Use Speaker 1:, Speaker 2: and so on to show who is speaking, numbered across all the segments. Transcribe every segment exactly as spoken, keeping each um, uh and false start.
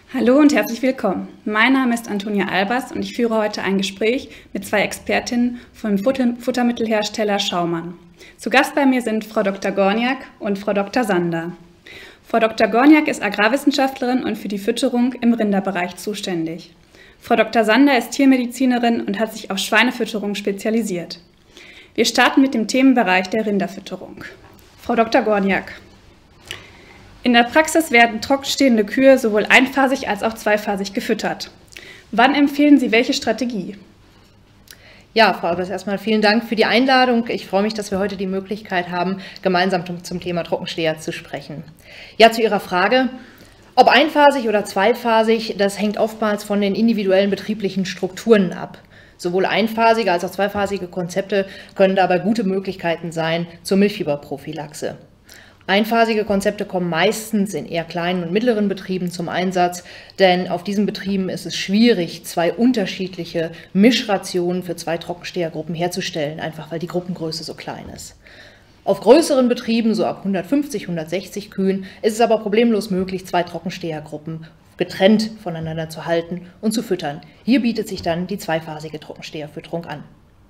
Speaker 1: Hallo und herzlich willkommen. Mein Name ist Antonia Albers und ich führe heute ein Gespräch mit zwei Expertinnen vom Futter Futtermittelhersteller Schaumann. Zu Gast bei mir sind Frau Doktor Gorniak und Frau Doktor Sander. Frau Doktor Gorniak ist Agrarwissenschaftlerin und für die Fütterung im Rinderbereich zuständig. Frau Doktor Sander ist Tiermedizinerin und hat sich auf Schweinefütterung spezialisiert. Wir starten mit dem Themenbereich der Rinderfütterung. Frau Doktor Gorniak. In der Praxis werden trockenstehende Kühe sowohl einphasig als auch zweiphasig gefüttert. Wann empfehlen Sie welche Strategie?
Speaker 2: Ja, Frau Albers, erstmal vielen Dank für die Einladung. Ich freue mich, dass wir heute die Möglichkeit haben, gemeinsam zum Thema Trockensteher zu sprechen. Ja, zu Ihrer Frage, ob einphasig oder zweiphasig, das hängt oftmals von den individuellen betrieblichen Strukturen ab. Sowohl einphasige als auch zweiphasige Konzepte können dabei gute Möglichkeiten sein zur Milchfieberprophylaxe. Einphasige Konzepte kommen meistens in eher kleinen und mittleren Betrieben zum Einsatz, denn auf diesen Betrieben ist es schwierig, zwei unterschiedliche Mischrationen für zwei Trockenstehergruppen herzustellen, einfach weil die Gruppengröße so klein ist. Auf größeren Betrieben, so ab hundertfünfzig, hundertsechzig Kühen, ist es aber problemlos möglich, zwei Trockenstehergruppen getrennt voneinander zu halten und zu füttern. Hier bietet sich dann die zweiphasige Trockensteherfütterung an.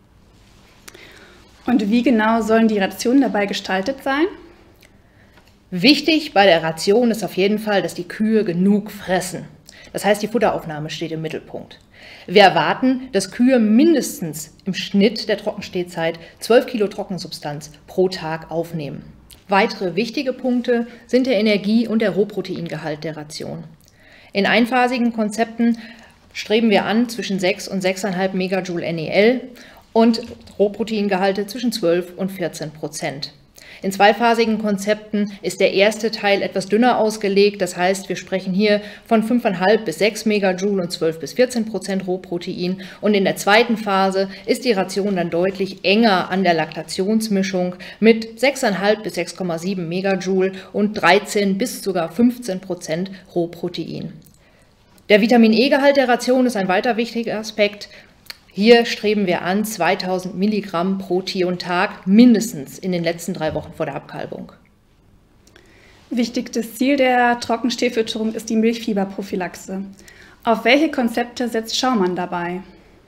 Speaker 1: Und wie genau sollen die Rationen dabei gestaltet sein?
Speaker 2: Wichtig bei der Ration ist auf jeden Fall, dass die Kühe genug fressen. Das heißt, die Futteraufnahme steht im Mittelpunkt. Wir erwarten, dass Kühe mindestens im Schnitt der Trockenstehzeit zwölf Kilo Trockensubstanz pro Tag aufnehmen. Weitere wichtige Punkte sind der Energie- und der Rohproteingehalt der Ration. In einphasigen Konzepten streben wir an zwischen sechs und sechs Komma fünf Megajoule N E L und Rohproteingehalte zwischen zwölf und vierzehn Prozent. In zweiphasigen Konzepten ist der erste Teil etwas dünner ausgelegt, das heißt, wir sprechen hier von fünf Komma fünf bis sechs Megajoule und zwölf bis vierzehn Prozent Rohprotein. Und in der zweiten Phase ist die Ration dann deutlich enger an der Laktationsmischung mit sechs Komma fünf bis sechs Komma sieben Megajoule und dreizehn bis sogar fünfzehn Prozent Rohprotein. Der Vitamin-E-Gehalt der Ration ist ein weiter wichtiger Aspekt. Hier streben wir an zweitausend Milligramm pro Tier und Tag, mindestens in den letzten drei Wochen vor der Abkalbung.
Speaker 1: Wichtigstes Ziel der Trockenstehfütterung ist die Milchfieberprophylaxe. Auf welche Konzepte setzt Schaumann dabei?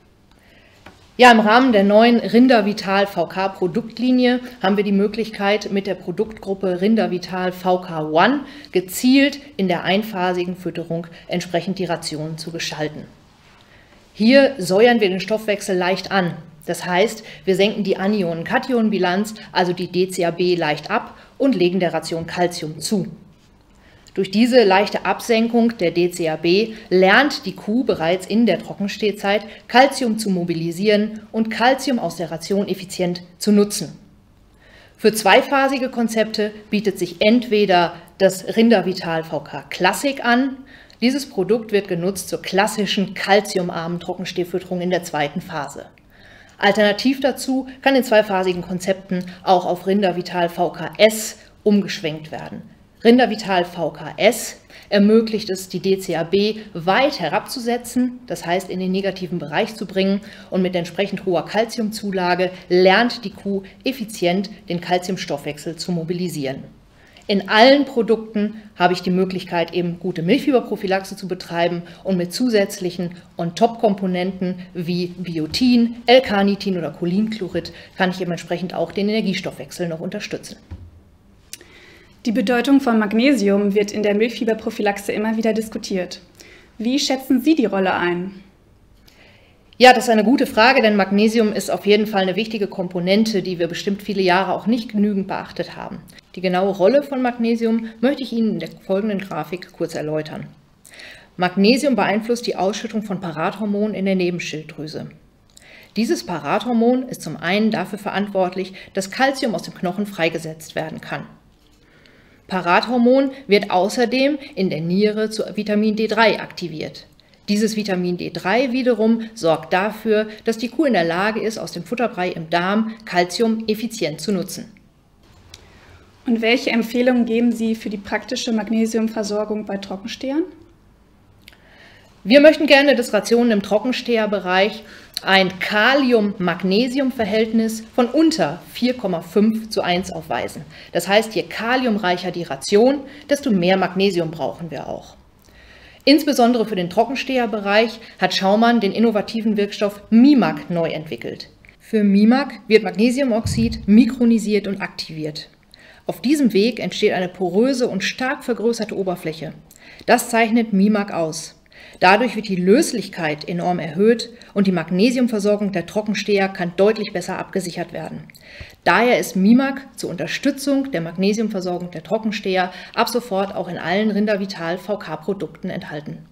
Speaker 2: Ja, im Rahmen der neuen Rindervital V K Produktlinie haben wir die Möglichkeit, mit der Produktgruppe Rindervital V K One gezielt in der einphasigen Fütterung entsprechend die Rationen zu gestalten. Hier säuern wir den Stoffwechsel leicht an. Das heißt, wir senken die Anion-Kation-Bilanz, also die D C A B, leicht ab und legen der Ration Calcium zu. Durch diese leichte Absenkung der D C A B lernt die Kuh bereits in der Trockenstehzeit, Calcium zu mobilisieren und Calcium aus der Ration effizient zu nutzen. Für zweiphasige Konzepte bietet sich entweder das Rindervital V K Classic an. Dieses Produkt wird genutzt zur klassischen calciumarmen Trockenstehfütterung in der zweiten Phase. Alternativ dazu kann in zweiphasigen Konzepten auch auf Rindervital V K S umgeschwenkt werden. Rindervital V K S ermöglicht es, die D C A B weit herabzusetzen, das heißt in den negativen Bereich zu bringen, und mit entsprechend hoher Calciumzulage lernt die Kuh effizient den Calciumstoffwechsel zu mobilisieren. In allen Produkten habe ich die Möglichkeit, eben gute Milchfieberprophylaxe zu betreiben und mit zusätzlichen On-Top-Komponenten wie Biotin, L-Carnitin oder Cholinchlorid kann ich eben entsprechend auch den Energiestoffwechsel noch unterstützen.
Speaker 1: Die Bedeutung von Magnesium wird in der Milchfieberprophylaxe immer wieder diskutiert. Wie schätzen Sie die Rolle ein?
Speaker 2: Ja, das ist eine gute Frage, denn Magnesium ist auf jeden Fall eine wichtige Komponente, die wir bestimmt viele Jahre auch nicht genügend beachtet haben. Die genaue Rolle von Magnesium möchte ich Ihnen in der folgenden Grafik kurz erläutern. Magnesium beeinflusst die Ausschüttung von Parathormon in der Nebenschilddrüse. Dieses Parathormon ist zum einen dafür verantwortlich, dass Calcium aus dem Knochen freigesetzt werden kann. Parathormon wird außerdem in der Niere zu Vitamin D drei aktiviert. Dieses Vitamin D drei wiederum sorgt dafür, dass die Kuh in der Lage ist, aus dem Futterbrei im Darm Calcium effizient zu nutzen.
Speaker 1: Und welche Empfehlungen geben Sie für die praktische Magnesiumversorgung bei Trockenstehern?
Speaker 2: Wir möchten gerne, dass Rationen im Trockensteherbereich ein Kalium-Magnesium-Verhältnis von unter vier Komma fünf zu eins aufweisen. Das heißt, je kaliumreicher die Ration, desto mehr Magnesium brauchen wir auch. Insbesondere für den Trockensteherbereich hat Schaumann den innovativen Wirkstoff MIMAG neu entwickelt. Für MIMAG wird Magnesiumoxid mikronisiert und aktiviert. Auf diesem Weg entsteht eine poröse und stark vergrößerte Oberfläche. Das zeichnet MIMAG aus. Dadurch wird die Löslichkeit enorm erhöht und die Magnesiumversorgung der Trockensteher kann deutlich besser abgesichert werden. Daher ist MIMAG zur Unterstützung der Magnesiumversorgung der Trockensteher ab sofort auch in allen Rindervital V K-Produkten enthalten.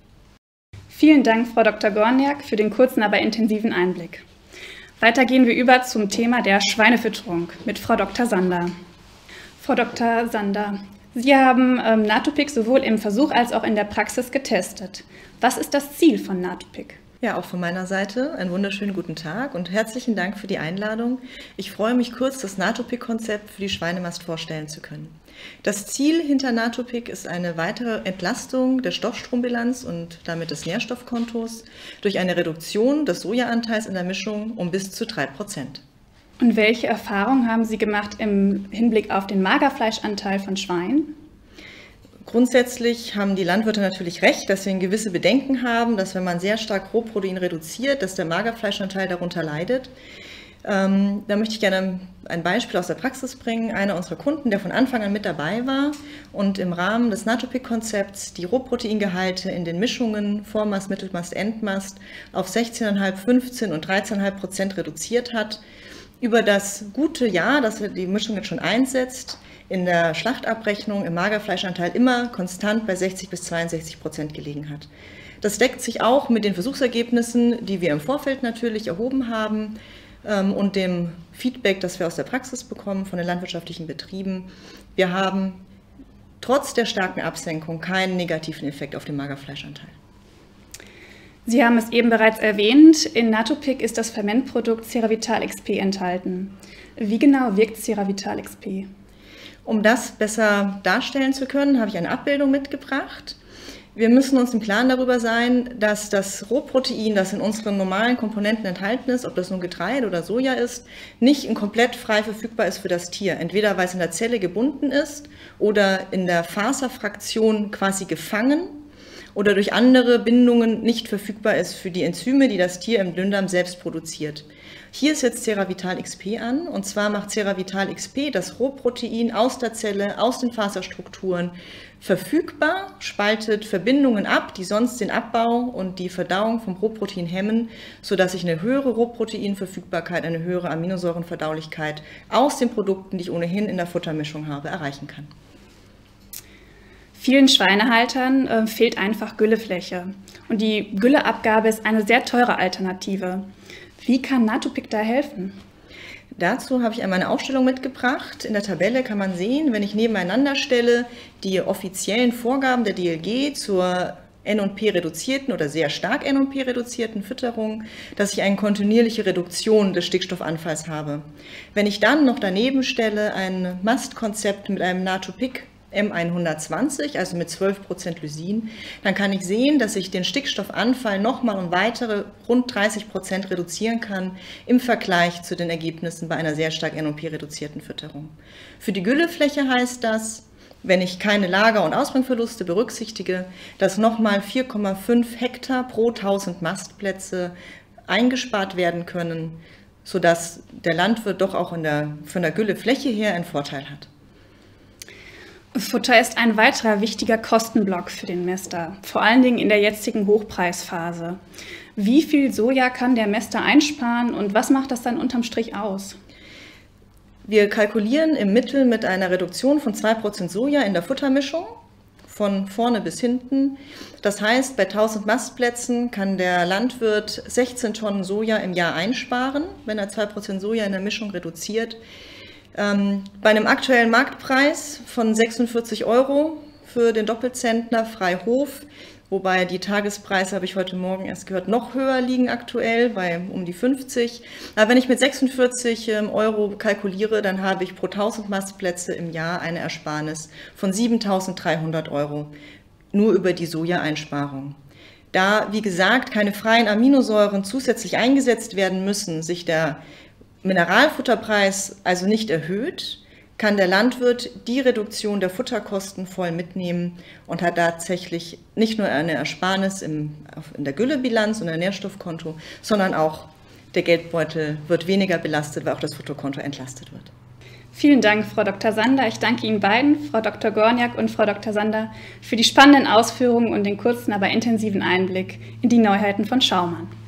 Speaker 1: Vielen Dank, Frau Doktor Gorniak, für den kurzen, aber intensiven Einblick. Weiter gehen wir über zum Thema der Schweinefütterung mit Frau Doktor Sander. Frau Doktor Sander, Sie haben ähm, Natupic sowohl im Versuch als auch in der Praxis getestet. Was ist das Ziel von Natupic?
Speaker 3: Ja, auch von meiner Seite einen wunderschönen guten Tag und herzlichen Dank für die Einladung. Ich freue mich, kurz das Natupic-Konzept für die Schweinemast vorstellen zu können. Das Ziel hinter Natupic ist eine weitere Entlastung der Stoffstrombilanz und damit des Nährstoffkontos durch eine Reduktion des Sojaanteils in der Mischung um bis zu drei Prozent.
Speaker 1: Und welche Erfahrungen haben Sie gemacht im Hinblick auf den Magerfleischanteil von Schweinen?
Speaker 3: Grundsätzlich haben die Landwirte natürlich recht, dass wir gewisse Bedenken haben, dass wenn man sehr stark Rohprotein reduziert, dass der Magerfleischanteil darunter leidet. Ähm, da möchte ich gerne ein Beispiel aus der Praxis bringen. Einer unserer Kunden, der von Anfang an mit dabei war und im Rahmen des Natupic-Konzepts die Rohproteingehalte in den Mischungen Vormast, Mittelmast, Endmast auf sechzehn Komma fünf, fünfzehn und dreizehn Komma fünf Prozent reduziert hat. Über das gute Jahr, das die Mischung jetzt schon einsetzt, in der Schlachtabrechnung im Magerfleischanteil immer konstant bei sechzig bis zweiundsechzig Prozent gelegen hat. Das deckt sich auch mit den Versuchsergebnissen, die wir im Vorfeld natürlich erhoben haben ähm, und dem Feedback, das wir aus der Praxis bekommen von den landwirtschaftlichen Betrieben. Wir haben trotz der starken Absenkung keinen negativen Effekt auf den Magerfleischanteil.
Speaker 1: Sie haben es eben bereits erwähnt, in Natupic ist das Fermentprodukt Ceravital X P enthalten. Wie genau wirkt Ceravital X P?
Speaker 3: Um das besser darstellen zu können, habe ich eine Abbildung mitgebracht. Wir müssen uns im Klaren darüber sein, dass das Rohprotein, das in unseren normalen Komponenten enthalten ist, ob das nun Getreide oder Soja ist, nicht in komplett frei verfügbar ist für das Tier. Entweder weil es in der Zelle gebunden ist oder in der Faserfraktion quasi gefangen oder durch andere Bindungen nicht verfügbar ist für die Enzyme, die das Tier im Dünndarm selbst produziert. Hier ist jetzt Ceravital X P an, und zwar macht Ceravital X P das Rohprotein aus der Zelle, aus den Faserstrukturen verfügbar, spaltet Verbindungen ab, die sonst den Abbau und die Verdauung vom Rohprotein hemmen, sodass ich eine höhere Rohproteinverfügbarkeit, eine höhere Aminosäurenverdaulichkeit aus den Produkten, die ich ohnehin in der Futtermischung habe, erreichen kann.
Speaker 1: Vielen Schweinehaltern äh, fehlt einfach Güllefläche und die Gülleabgabe ist eine sehr teure Alternative. Wie kann Natupic da helfen?
Speaker 3: Dazu habe ich einmal eine Aufstellung mitgebracht. In der Tabelle kann man sehen, wenn ich nebeneinander stelle, die offiziellen Vorgaben der D L G zur N und P reduzierten oder sehr stark N und P reduzierten Fütterung, dass ich eine kontinuierliche Reduktion des Stickstoffanfalls habe. Wenn ich dann noch daneben stelle ein Mastkonzept mit einem Natupic M hundertzwanzig, also mit zwölf Prozent Lysin, dann kann ich sehen, dass ich den Stickstoffanfall nochmal um weitere rund dreißig Prozent reduzieren kann im Vergleich zu den Ergebnissen bei einer sehr stark N und P reduzierten Fütterung. Für die Güllefläche heißt das, wenn ich keine Lager- und Ausbringverluste berücksichtige, dass nochmal vier Komma fünf Hektar pro tausend Mastplätze eingespart werden können, sodass der Landwirt doch auch in der, von der Güllefläche her einen Vorteil hat.
Speaker 1: Futter ist ein weiterer wichtiger Kostenblock für den Mäster, vor allen Dingen in der jetzigen Hochpreisphase. Wie viel Soja kann der Mäster einsparen und was macht das dann unterm Strich aus?
Speaker 3: Wir kalkulieren im Mittel mit einer Reduktion von zwei Prozent Soja in der Futtermischung, von vorne bis hinten. Das heißt, bei tausend Mastplätzen kann der Landwirt sechzehn Tonnen Soja im Jahr einsparen, wenn er zwei Prozent Soja in der Mischung reduziert. Ähm, bei einem aktuellen Marktpreis von sechsundvierzig Euro für den Doppelzentner frei Hof, wobei die Tagespreise, habe ich heute Morgen erst gehört, noch höher liegen aktuell, bei um die fünfzig. Aber wenn ich mit sechsundvierzig Euro kalkuliere, dann habe ich pro tausend Mastplätze im Jahr eine Ersparnis von siebentausenddreihundert Euro, nur über die Soja-Einsparung. Da, wie gesagt, keine freien Aminosäuren zusätzlich eingesetzt werden müssen, sich der Mineralfutterpreis also nicht erhöht, kann der Landwirt die Reduktion der Futterkosten voll mitnehmen und hat tatsächlich nicht nur eine Ersparnis im, in der Güllebilanz und der Nährstoffkonto, sondern auch der Geldbeutel wird weniger belastet, weil auch das Futterkonto entlastet wird.
Speaker 1: Vielen Dank, Frau Doktor Sander. Ich danke Ihnen beiden, Frau Doktor Gorniak und Frau Doktor Sander, für die spannenden Ausführungen und den kurzen, aber intensiven Einblick in die Neuheiten von Schaumann.